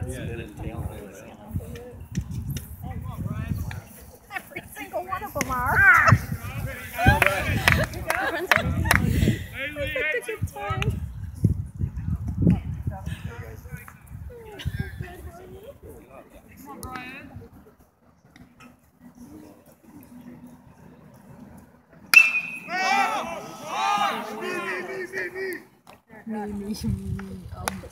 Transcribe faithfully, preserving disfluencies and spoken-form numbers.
Every single one of them are. Me, me, me, me. Me, me, me, me. Oh.